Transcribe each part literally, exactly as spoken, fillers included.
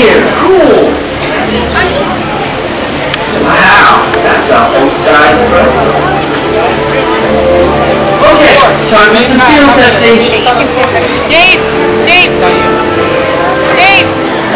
here. Cool. Wow, that's a full-size pretzel. Okay, time for some field testing. Dave! Dave! Dave!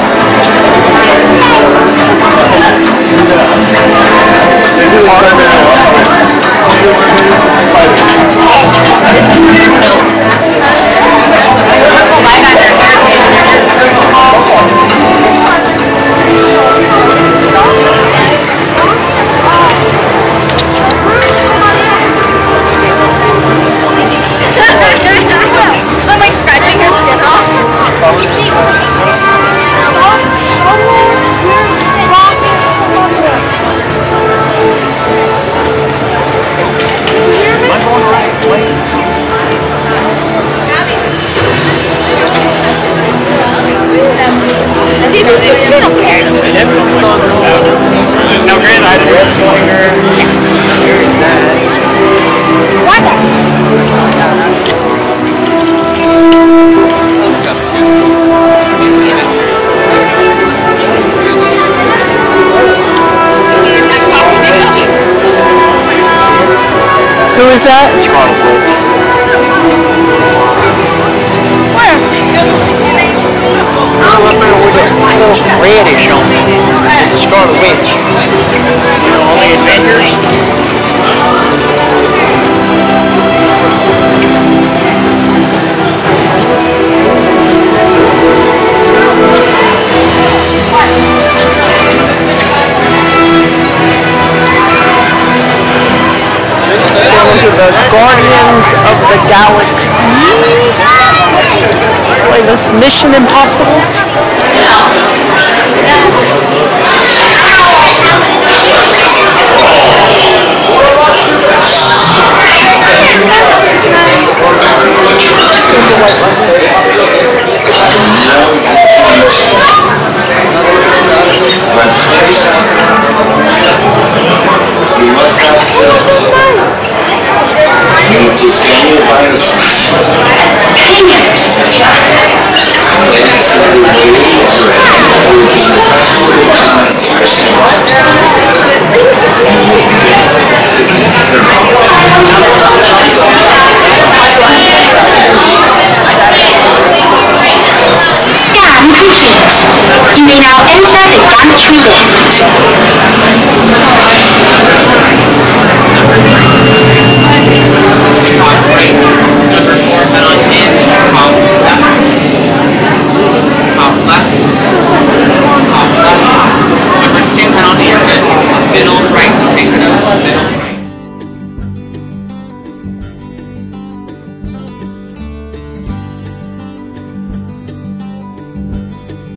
I'm like scratching her skin off. She's she don't care. Now, granted, I didn't have showing her. Why not? Who is that? Scarlet Witch. Where? Oh, up there with a little reddish on it. It's a Scarlet Witch. You know, all the Avengers. The Guardians of the Galaxy. Like this Mission Impossible.